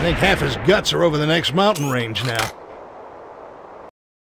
think half his guts are over the next mountain range now.